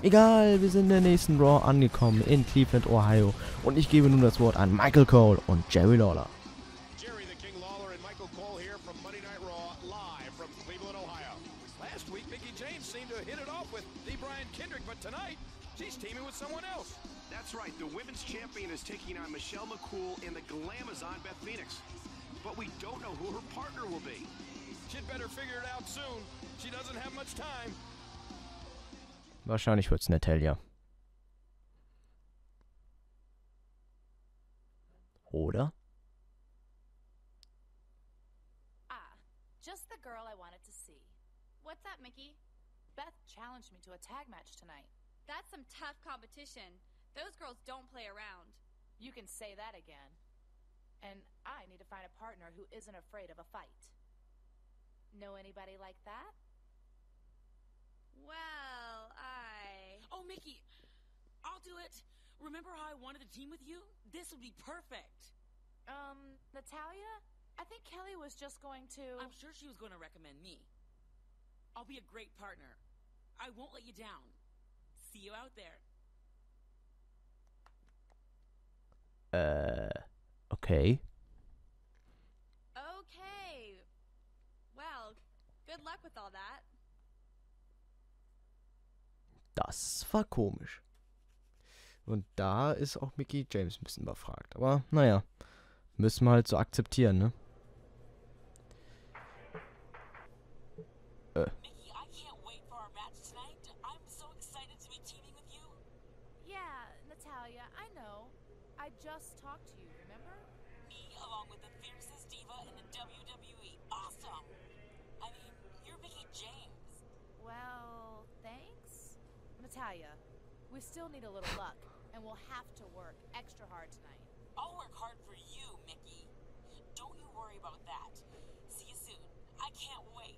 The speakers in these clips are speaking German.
Egal, wir sind in der nächsten Raw angekommen in Cleveland, Ohio. Und ich gebe nun das Wort an Michael Cole und Jerry Lawler. Jerry the King Lawler and Michael Cole here from Monday Night Raw, live from Cleveland, Ohio. Last week, Mickie James seemed to hit it off with the Brian Kendrick, but tonight, she's teaming with someone else. That's right. The women's champion is taking on Michelle McCool and the Glamazon Beth Phoenix. But we don't know who her partner will be. She'd better figure it out soon. She doesn't have much time. Wahrscheinlich wird's Natalya. Oder? Just the girl I wanted to see. What's up, Mickie? Beth challenged me to a tag match tonight. That's some tough competition. Those girls don't play around. You can say that again. And I need to find a partner who isn't afraid of a fight. Know anybody like that? Well, Oh, Mickie, I'll do it. Remember how I wanted to team with you? This would be perfect. Natalya? I think Kelly was just going to... I'm sure she was going to recommend me. I'll be a great partner. I won't let you down. See you out there. Okay. okay. Well, good luck with all that. Das war komisch. Und da ist auch Mickie James ein bisschen überfragt. Aber naja, müssen wir halt so akzeptieren, ne? Mickie, I can't wait for our match tonight. I'm so excited to be teaming with you. Yeah, Natalya, I know. I just talked to you, remember? Me, along with the fiercest diva in the WWE. Awesome. I mean, you're Mickie James. Well, thanks. Natalya, we still need a little luck, and we'll have to work extra hard tonight. I'll work hard for you, Mickie. Don't you worry about that. See you soon. I can't wait.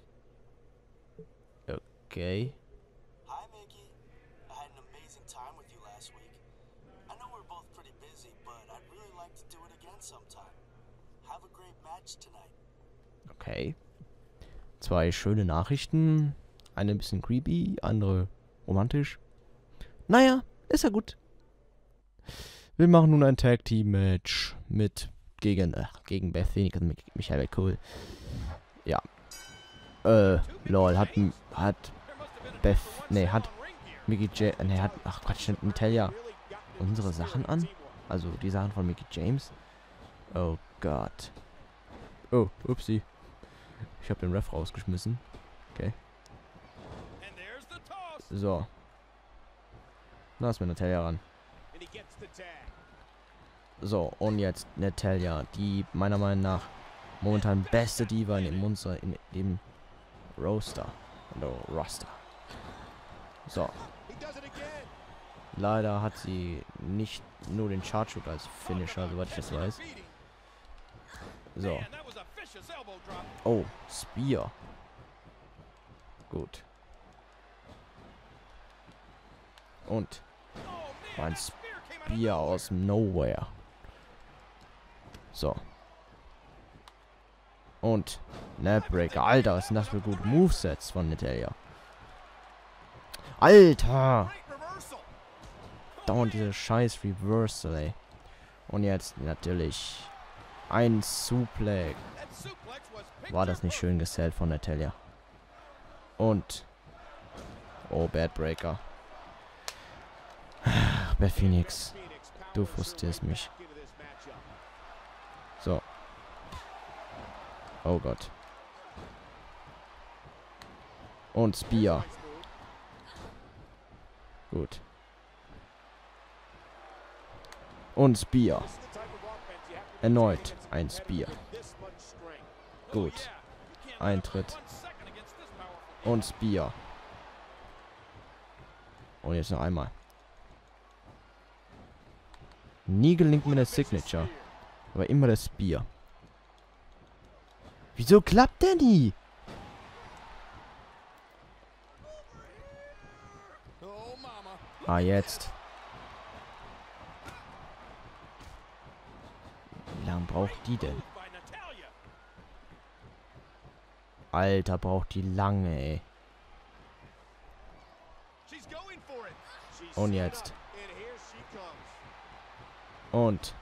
Okay. Hi, Mickie. I had an amazing time with you last week. I know we're both pretty busy, but I'd really like to do it again sometime. Have a great match tonight. Okay. Zwei schöne Nachrichten. Eine ein bisschen creepy, andere romantisch. Naja, ist ja gut. Wir machen nun ein Tag-Team-Match gegen Beth Phoenix und Michael McCool. Ja. Lol, hat Beth, hat Mickie James, ach Quatsch, Natalya unsere Sachen an? Also die Sachen von Mickie James? Oh Gott. Oh, upsie. Ich habe den Ref rausgeschmissen. Okay. So. Lass mir Natalya ran. So, und jetzt Natalya, die meiner Meinung nach momentan beste Diva in dem Roster. So. Leider hat sie nicht nur den Sharpshooter als Finisher, soweit ich das weiß. So. Oh, Spear. Gut. Und ein Spear aus Nowhere. So. Und Neckbreaker. Alter, was sind das für gute Movesets von Natalya? Alter! Dauernd diese scheiß Reversal, ey. Und jetzt natürlich ein Suplex. War das nicht schön gesellt von Natalya? Und oh, Badbreaker. Beth Phoenix, du frustrierst mich. So. Oh Gott. Und Spear. Gut. Und Spear. Erneut ein Spear. Gut. Eintritt. Und Spear. Und jetzt noch einmal. Nie gelingt mir der Signature. Aber immer der Spear. Wieso klappt der nie? Ah, jetzt. Wie lange braucht die denn? Alter, braucht die lange, ey. Und jetzt. Und.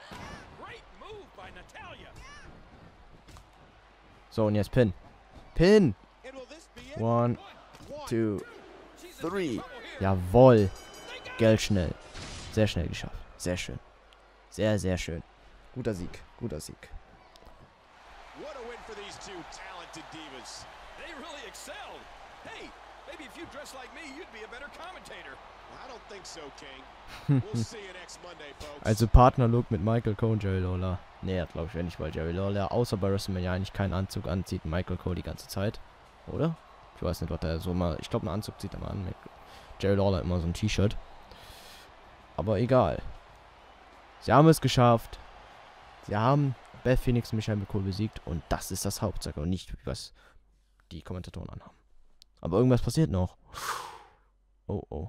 So, und jetzt Pin. Pin! 1, 2, 3. Jawohl. Geld schnell. Sehr schnell geschafft. Sehr schön. Sehr, sehr schön. Guter Sieg. Guter Sieg. What a win for these two talented divas. They really excelled. Hey, maybe if you dressed like me, you'd be a better commentator. I don't think so, King. We'll see you next Monday, folks. Also Partnerlook mit Michael Cole und Jerry Lawler. Nee, glaube ich nicht, weil Jerry Lawler außer bei WrestleMania eigentlich keinen Anzug anzieht. Michael Cole die ganze Zeit. Oder? Ich weiß nicht, was er so mal... Ich glaube, einen Anzug zieht er mal an. Jerry Lawler immer so ein T-Shirt. Aber egal. Sie haben es geschafft. Sie haben Beth Phoenix und Michelle McCool besiegt. Und das ist das Hauptsache. Und nicht, was die Kommentatoren anhaben. Aber irgendwas passiert noch. Oh, oh.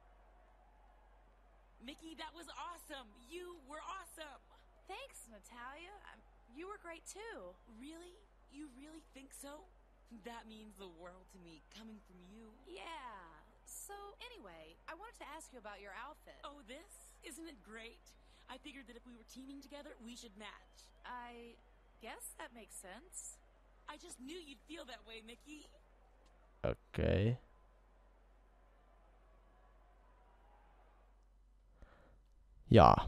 Mickey, that was awesome. You were awesome. Thanks, Natalia. You were great too. Really? You really think so? That means the world to me, coming from you. Yeah. So, anyway, I wanted to ask you about your outfit. Oh, this? Isn't it great? I figured that if we were teaming together, we should match. I guess that makes sense. I just knew you'd feel that way, Mickey. Okay. Ja.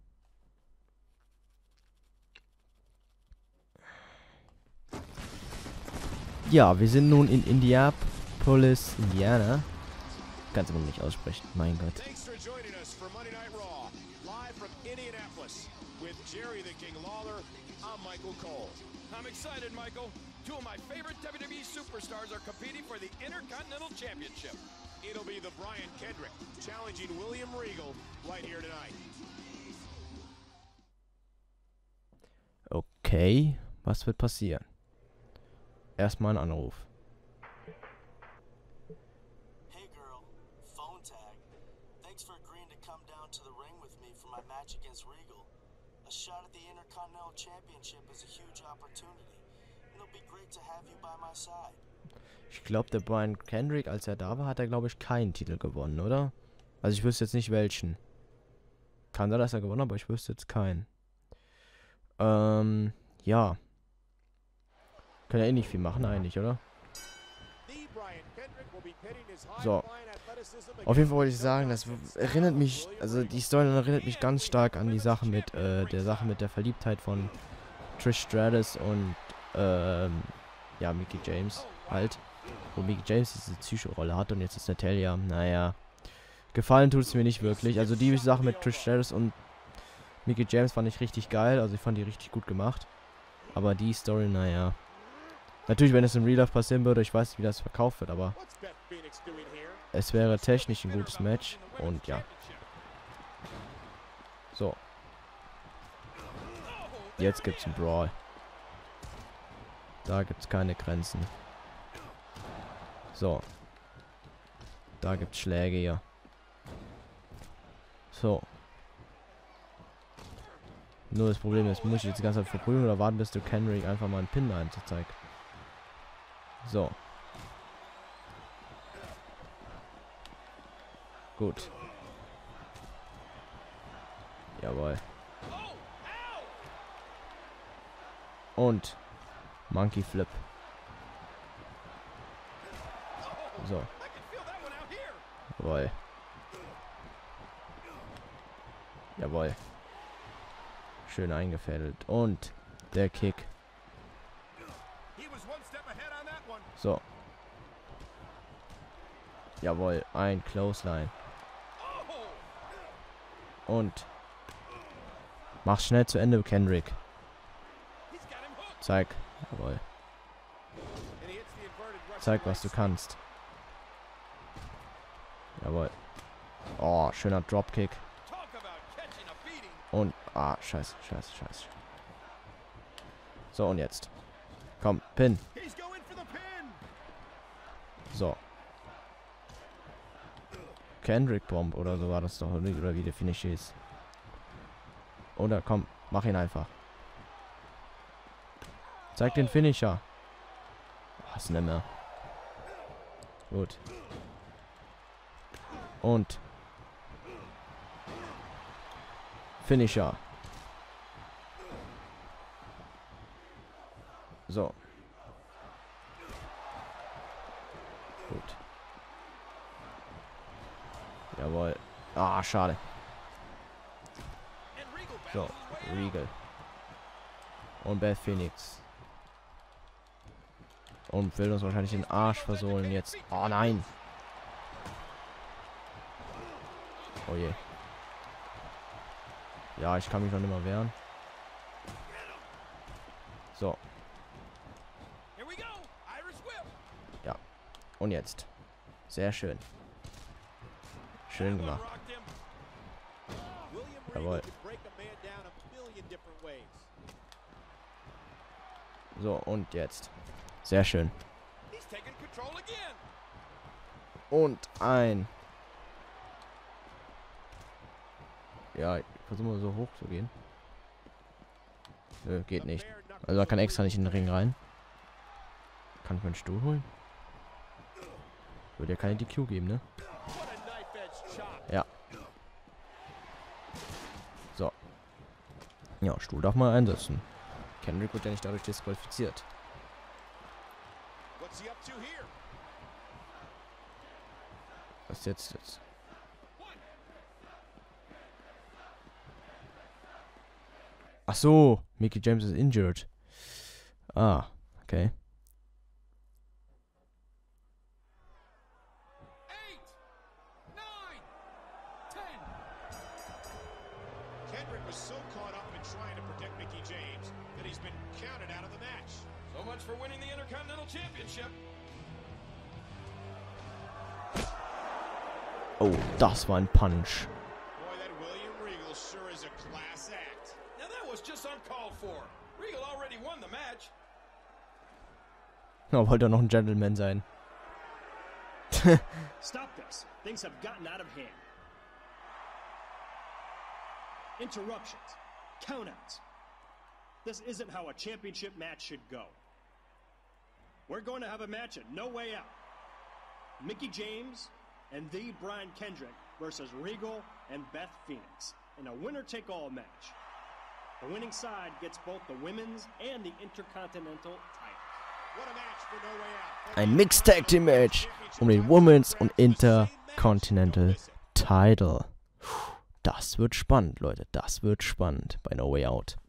Ja, wir sind nun in Indianapolis, Indiana. Kannst du nicht aussprechen, mein Gott. Thanks for joining us for Monday Night Raw, live from Indianapolis. With Jerry the King Lawler, I'm Michael Cole. I'm excited, Michael. Two of my favorite WWE superstars are competing for the Intercontinental Championship. It'll be the Brian Kendrick challenging William Regal right here tonight. Okay, was wird passieren? Erstmal ein Anruf. Hey girl, phone tag. Thanks for agreeing to come down to the ring with me for my match against Regal. A shot at the Intercontinental Championship is a huge opportunity, and it'll be great to have you by my side. Ich glaube, der Brian Kendrick, als er da war, hat er, glaube ich, keinen Titel gewonnen, oder? Also ich wüsste jetzt nicht welchen. Kann sein, dass er gewonnen hat, aber ich wüsste jetzt keinen. Ja. Können ja eh nicht viel machen eigentlich, oder? So. Auf jeden Fall wollte ich sagen, das erinnert mich, also die Story erinnert mich ganz stark an die Sache mit, der Verliebtheit von Trish Stratus und, ja, Mickie James halt. Wo Mickie James diese Psycho-Rolle hat und jetzt ist Natalia, naja. Gefallen tut es mir nicht wirklich. Also die Sache mit Trish Stratus und Mickie James fand ich richtig geil, also ich fand die richtig gut gemacht. Aber die Story, naja. Natürlich, wenn es im Real Life passieren würde, ich weiß nicht, wie das verkauft wird, aber es wäre technisch ein gutes Match und ja. So. Jetzt gibt's einen Brawl. Da gibt's keine Grenzen. So. Da gibt's Schläge hier. So. Nur das Problem ist, muss ich jetzt die ganze Zeit verprügeln oder warten, bis du Kendrick einfach mal einen Pin einzeigt. So. Gut. Jawohl. Und Monkey Flip. So. Jawohl. Jawohl. Schön eingefädelt. Und der Kick. So. Jawohl, ein Clothesline. Und mach schnell zu Ende, Kendrick. Zeig. Jawohl. Zeig, was du kannst. Jawohl. Oh, schöner Dropkick. Und, scheiße. So, und jetzt. Komm, Pin. So. Kendrick Bomb oder so war das doch, oder wie der Finish ist. Oder komm, mach ihn einfach. Zeig den Finisher. Was nimmer. Gut. Und Finisher. So. Gut. Jawohl. Ah, schade. So, Regal. Und Beth Phoenix. Und will uns wahrscheinlich den Arsch versohlen jetzt. Oh nein. Oh je. Ja, ich kann mich noch nicht mal wehren. So. Ja. Und jetzt. Sehr schön. Schön gemacht. Jawohl. So, und jetzt. Sehr schön. Und ein. Ja, ich versuche mal so hoch zu gehen. Nö, geht nicht. Also man kann extra nicht in den Ring rein. Kann ich mir einen Stuhl holen? Würde ja keine DQ geben, ne? Ja. So. Ja, Stuhl darf man einsetzen. Kendrick wird ja nicht dadurch disqualifiziert. Was ist jetzt? Ach so, Mickie James ist injured. Ah, okay. Kendrick was so caught up in trying to protect Mickie James that he's been counted out of the match. So much for winning the Intercontinental Championship. Oh, das war ein Punch. Boy, that William Regal sure is a class act. Now that was just uncalled for. Regal already won the match. Oh, wollte er noch ein Gentleman sein. Stop this. Things have gotten out of hand. Interruptions. Countouts. This isn't how a championship match should go. We're going to have a match at No Way Out. Mickie James and the Brian Kendrick versus Regal and Beth Phoenix in a winner-take-all match. The winning side gets both the women's and the Intercontinental titles. What a match for No Way Out. Ein Mixed Tag Team Match um den Women's und Intercontinental Title. Das wird spannend, Leute. Das wird spannend bei No Way Out.